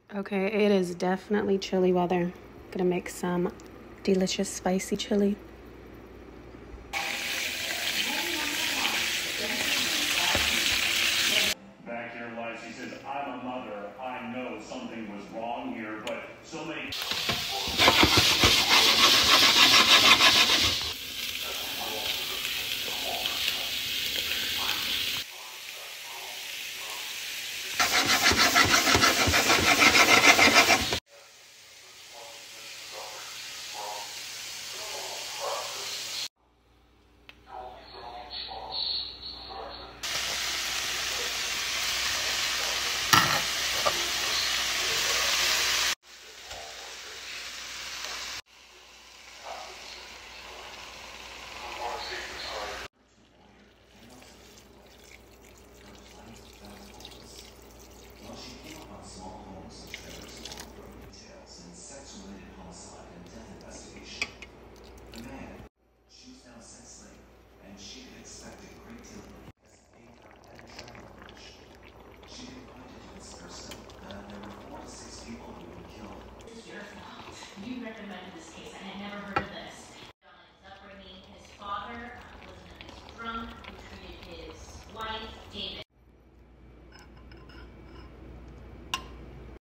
Okay, it is definitely chilly weather. Gonna make some delicious spicy chili. Back here life, she says, I'm a mother. I know something was wrong here, but so many... You recommended this case. I had never heard of this. On his upbringing, his father was a drunk who treated his wife, David.